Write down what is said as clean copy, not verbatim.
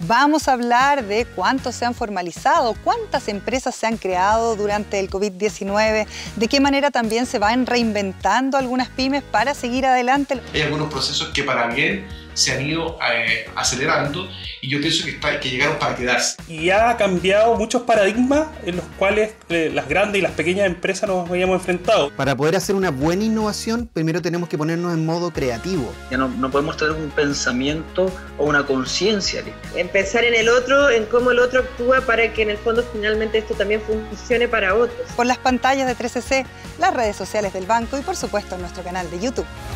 Vamos a hablar de cuántos se han formalizado, cuántas empresas se han creado durante el COVID-19, de qué manera también se van reinventando algunas pymes para seguir adelante. Hay algunos procesos que para bien se han ido acelerando y yo pienso que llegaron para quedarse. Y ha cambiado muchos paradigmas en los cuales las grandes y las pequeñas empresas nos habíamos enfrentado. Para poder hacer una buena innovación, primero tenemos que ponernos en modo creativo. Ya no podemos tener un pensamiento o una conciencia. Pensar en el otro, en cómo el otro actúa para que en el fondo finalmente esto también funcione para otros. Por las pantallas de 3CC, las redes sociales del banco y por supuesto en nuestro canal de YouTube.